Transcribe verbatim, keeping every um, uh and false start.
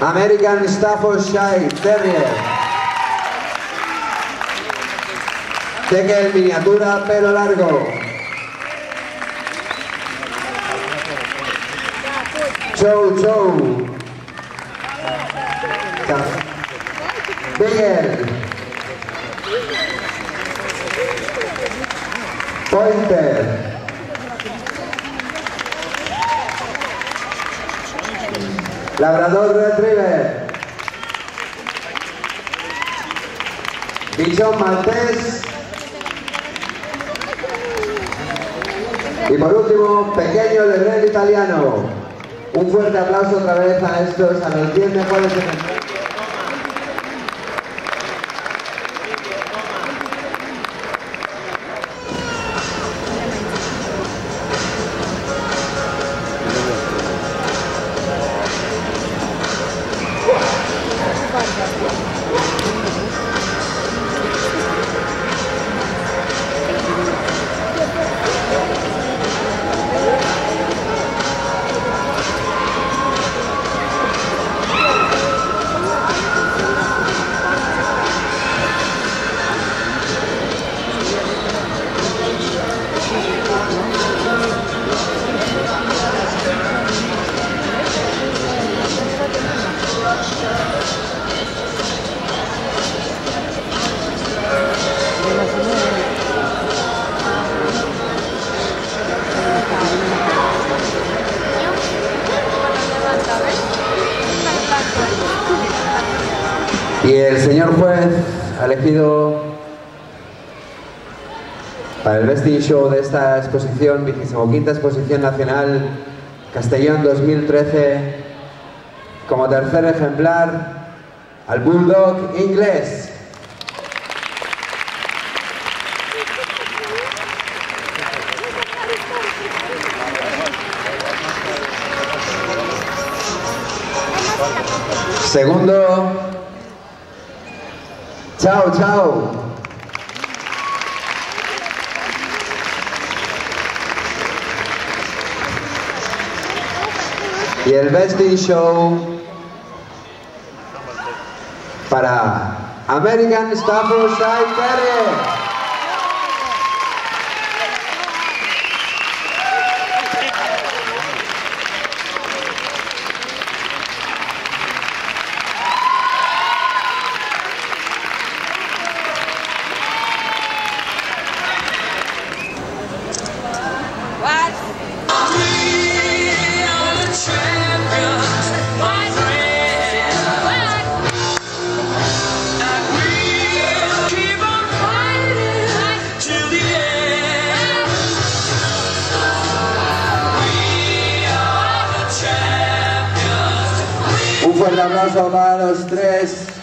American Staffordshire Terrier. Tekel miniatura, pelo largo. Chow Chow. Beagle. Pointer. Labrador Retriever. Bichón maltés. Y por último, pequeño Lebrel italiano. Un fuerte aplauso otra vez a estos, a los diez mejores ejemplares. Y el señor juez ha elegido para el Best in Show de esta exposición, vigésimoquinta Exposición Nacional Castellón dos mil trece, como tercer ejemplar al Bulldog inglés. Segundo, Chow Chow. Y el Best in Show para American Staffordshire Terrier. Un fuerte aplauso para los tres.